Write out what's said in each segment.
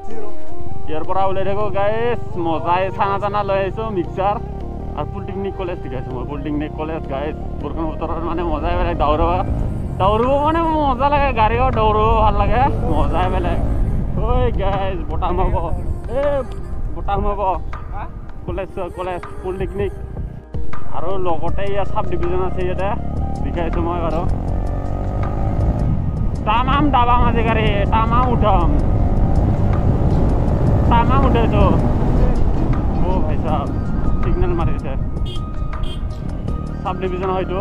ইয়াৰ পৰা ওলাই থাকো গাইজ মজাই চানা চানা লৈ আহিছোঁ মিক্সাৰ আৰু পলিটেকনিক কলেজ দেখাইছোঁ মই পলিটেকনিক কলেজ গাইজ বৰষুণ বতৰত মানে মজাই বেলেগ দৌৰিব মানে মজা লাগে গাড়ীও দৌৰিব ভাল লাগে মজাই বেলেগ ঐ গাইজ বতাহ মাৰিব বতাহ মাৰিব কলেজ পলিটেকনিক আৰু লগতে ইয়াত চাব ডিভিজন আছে ইয়াতে দেখাইছোঁ মই বাৰু তামাম দাবাম আজি গাড়ী তামাম উঠাম উঠাইছো ও ভাই সাহেব সিগনেল মাৰিছে সাব ডিভিজন হয়তো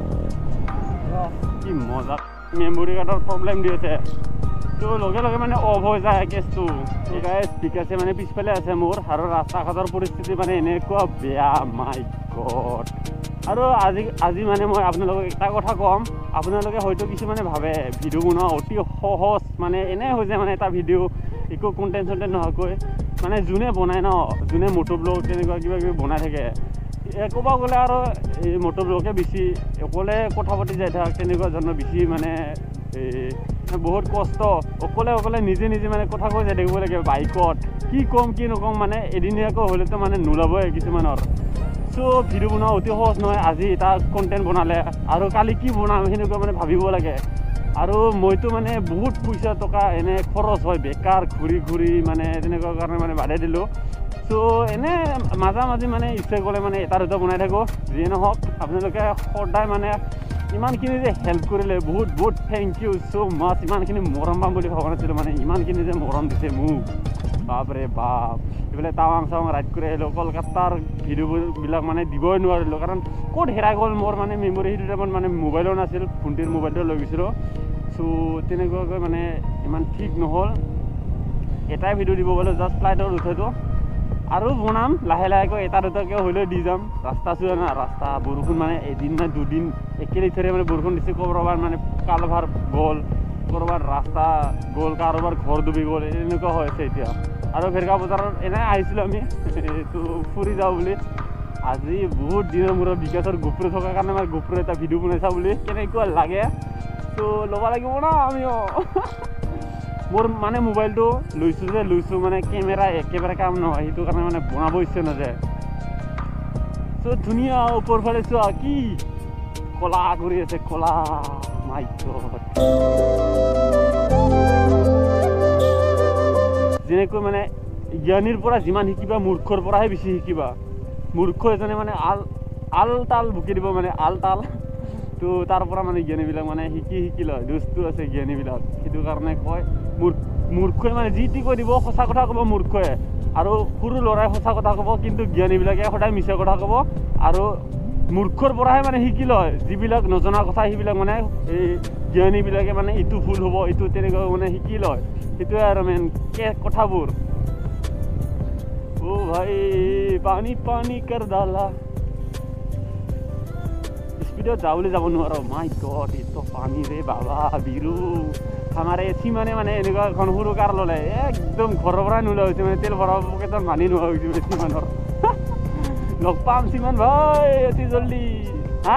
কি মজা মেমৰি কাৰ্ডৰ প্ৰব্লেম দি আছে তো লগে লগে মানে অফ হৈ যায় কেছটো গাইজ ঠিক আছে মানে পিছফালে আছে মোৰ আৰু ৰাস্তা ঘাটৰ পৰিস্থিতি মানে এনেকুৱা বেয়া মাই গড আৰু আজি মানে মই আপোনালোকক এটা কথা ক'ম আপোনালোকে হয়তো কিছুমানে ভাবে ভিডিঅ' বনোৱা অতি সহজ মানে এনে হৈ যায় মানে এটা ভিডিঅ' একো কণ্টেণ্ট চণ্টেণ্ট নোহোৱাকৈ মানে যোনে বনায় ন যোনে মটো ব্লগ তেনেকুৱা কিবা কিবি বনাই থাকে ক'ব গ'লে আৰু এই মটো ব্লগে বেছি অকলে কথা পাতি যাই থাক তেনেকুৱা ধৰণৰ বেছি মানে বহুত কষ্ট অকলে নিজে মানে কথা কৈ যাই থাকিব লাগে বাইকত কি ক'ম কি নক'ম মানে এদিনীয়াকৈ হ'লেতো মানে নোলাবই কিছুমানৰ চ' ভিডিঅ' বনোৱা অতি সহজ নহয় আজি এটা কণ্টেণ্ট বনালে আৰু কালি কি বনাম সেনেকুৱা মানে ভাবিব লাগে আৰু মইতো মানে বহুত পইচা টকা এনে খৰচ হয় বেকাৰ ঘূৰি মানে তেনেকুৱা কাৰণে মানে বাদেই দিলোঁ চ' এনে মাজে মানে ইচ্ছা গ'লে মানে এটা দুটা বনাই থাকোঁ যিয়ে নহওক আপোনালোকে সদায় মানে ইমানখিনি যে হেল্প কৰিলে বহুত থেংক ইউ চ' মাছ ইমানখিনি মৰম পাম বুলি ভবা নাছিলোঁ মানে ইমানখিনি যে মৰম দিছে মোক বাপৰে বাপ এইফালে টাৱাং চাৱাং ৰাইড কৰি আহিলোঁ কলকাতাৰ ভিডিঅ'বিলাক মানে দিবই নোৱাৰিলোঁ কাৰণ ক'ত হেৰাই গ'ল মোৰ মানে মেমৰি সেইটো টাইমত মানে মোবাইলো নাছিল ভণ্টিৰ মোবাইলটো লৈ গৈছিলোঁ চ' তেনেকুৱাকৈ মানে ইমান ঠিক নহ'ল এটাই ভিডিঅ' দিব গ'লে জাষ্ট ফ্লাইটত উঠাইছোঁ আৰু বনাম লাহেকৈ এটা দুটাকৈ হ'লেও দি যাম ৰাস্তা চোৱা না ৰাস্তা বৰষুণ মানে এদিন না দুদিন একেলেথেৰে মানে বৰষুণ দিছে ক'ৰবাৰ মানে কালভাৰ গ'ল ক'ৰবাৰ ৰাস্তা গ'ল কাৰোবাৰ ঘৰ ডুবি গ'ল এনেকুৱা হৈ আছে এতিয়া আৰু ভেৰকা বজাৰত এনে আহিছিলোঁ আমি তো ফুৰি যাওঁ বুলি আজি বহুত দিনৰ মূৰত বিকাশৰ গোপ্ৰ থকাৰ কাৰণে মানে গোপ্ৰ এটা ভিডিঅ' বনাইছা বুলি কেনেকুৱা লাগে তো ল'ব লাগিব ন আমিও মোৰ মানে মোবাইলটো লৈছোঁ মানে কেমেৰা একেবাৰে কাম নহয় সেইটো কাৰণে মানে বনাব ইচ্ছা নাযায় চ' ধুনীয়া ওপৰ ফালে চোৱা কি কলা কৰি আছে কলা মাই গড যেনেকৈ মানে জ্ঞানীৰ পৰা যিমান শিকিবা মূৰ্খৰ পৰাহে বেছি শিকিবা মূৰ্খ এজনে মানে আল তাল বুকি দিব মানে আল তাল তো তাৰ পৰা মানে জ্ঞানীবিলাক মানে শিকি লয় দুষ্টু আছে জ্ঞানীবিলাক সেইটো কাৰণে কয় মূৰ্খই মানে যি টি কৈ দিব সঁচা কথা ক'ব মূৰ্খই আৰু সৰু ল'ৰাই সঁচা কথা ক'ব কিন্তু জ্ঞানীবিলাকে সদায় মিছা কথা ক'ব আৰু মূৰ্খৰ পৰাহে মানে শিকি লয় যিবিলাক নজনা কথা সেইবিলাক মানে এই জ্ঞানীবিলাকে মানে ইটো ভুল হ'ব ইটো তেনেকুৱা মানে শিকি লয় সেইটোৱে আৰু মেইন কথাবোৰ অ' ভাই পানী কৰ ডালা স্পীডত যাবলৈ যাব নোৱাৰো মাই গড এইটো পানী ৰে বাবা বিৰু আমাৰ এচি মানে এনেকুৱা এখন সৰু কাৰ ল'লে একদম ঘৰৰ পৰাই নোলোৱা হৈছে মানে তেল ভৰাব পকেটত মানি নোহোৱা হৈছে বেছি মানুহৰ লগ পাম চিমান ভাই অতি জল্দি হা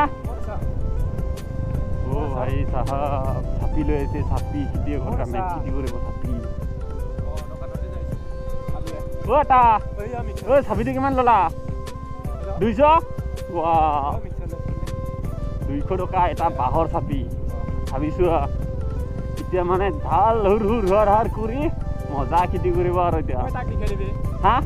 অ' ভাই চাহাব চাপি লৈ আহিছে চাপি খেতিয়ে ঘৰ কাৰণে খেতি কৰিব চাপি অ' এটা অ' চাপিটো কিমান ল'লা 200 200 টকা এটা বাঁহৰ চাপি ভাবিছোঁ এতিয়া মানে ঢাল হুৰ কৰি মজা খেতি কৰিব আৰু এতিয়া হা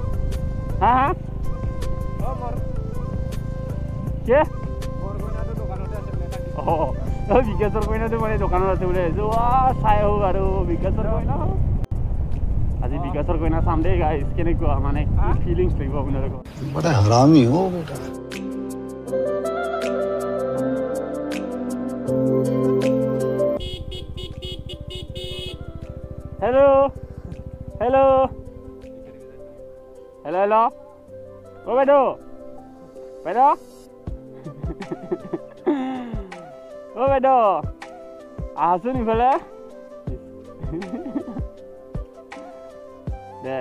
বিকাশৰ কইনাটো মানে দোকানত আছে বুলি ভাবিছোঁ চাই আহোঁ আৰু বিকাশৰ কইনা আজি বিকাশৰ কইনা চাম দেই গাইজ কেনেকুৱা মানে ফিলিংছ লাগিব আপোনালোকৰ বড়া হাৰামি हो बेटा হেল্ল' অ' বাইদেউ অ' বাইদেউ আহাচোন ইফালে দে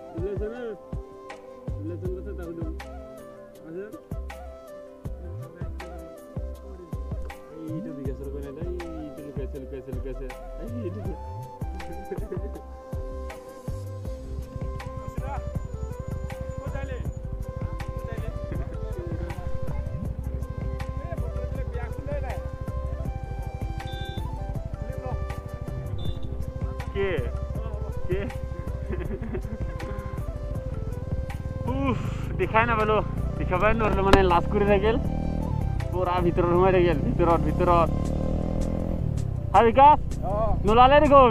এইটো বিকাশৰ কইনা দে এইটো লুকাইছে দেখাই নাপালো দেখাবই নোৱাৰিলো মানে লাজ কৰি থাকিল পুৰা ভিতৰত সোমাই থাকিল ভিতৰত হা বিকাশ নোলালে দেখোন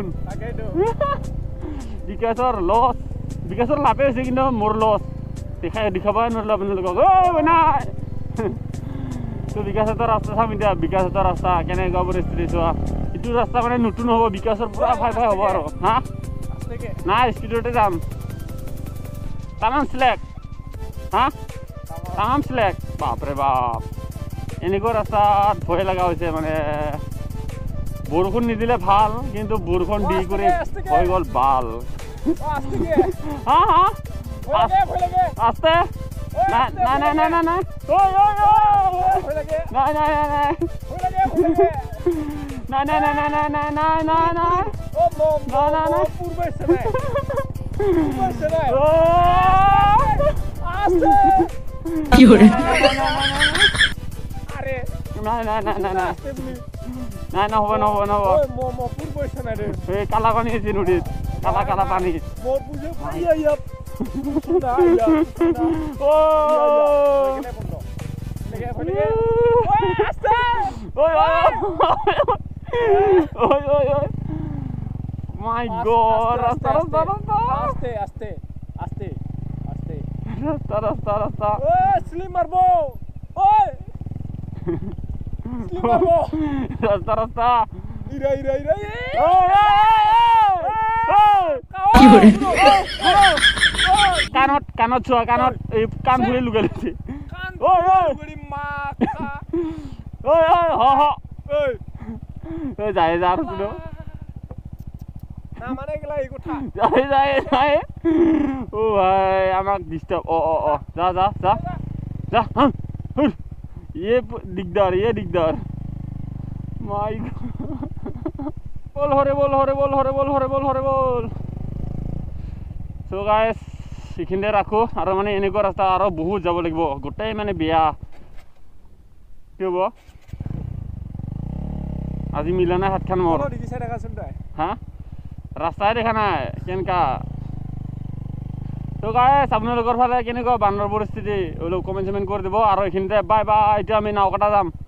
বিকাশৰ লছ বিকাশৰ লাভে হৈছে কিন্তু মোৰ লছ দেখাবই নোৱাৰিলো আপোনালোকক নাই তো বিকাশহঁতৰ ৰাস্তা চাম এতিয়া বিকাশহঁতৰ ৰাস্তা কেনেকুৱা পৰিস্থিতি চোৱা এইটো ৰাস্তা মানে নতুন হ'ব বিকাশৰ পুৰা ফাই হ'ব আৰু হা নাই স্পীডতে যাম তামাম শ্লেক হা তামাম শ্লেক বাপৰে বাপ এনেকুৱা ৰাস্তাত ভয় লগা হৈছে মানে বৰষুণ নিদিলে ভাল কিন্তু বৰষুণ দি কৰি হৈ গ'ল ভাল হা হা আস্তে নাই নাই নাই নাই নাই নাই নাই নাই নাই নাই নাই নাই নাই নাই নাই নাই নাই নাই কালা পানী আছে নদীত কালা পানী My God, rasta. Slim marbo. Oi. Slim marbo. Rasta. Ira. কাণত চোৱা কাণত এই কাণ ফুলি লুকাই লৈছে যায় যা ও ভাই আমাক ডিস্টার্ব যা ये दिगदार माय बोल सो गाइस এইখিনিতে ৰাখো আৰু মানে এনেকুৱা ৰাস্তা আৰু বহুত যাব লাগিব গোটেই মানে বেয়া কি হ'ব আজি মিলা নাই হাতখন মোৰ হা ৰাস্তাই দেখা নাই কেনেকা তো গাইস আপোনালোকৰ ফালে কেনেকুৱা বানৰ পৰিস্থিতি ওলো কমেণ্ট কৰি দিব আৰু এইখিনিতে বাই এতিয়া আমি নাওকাটা যাম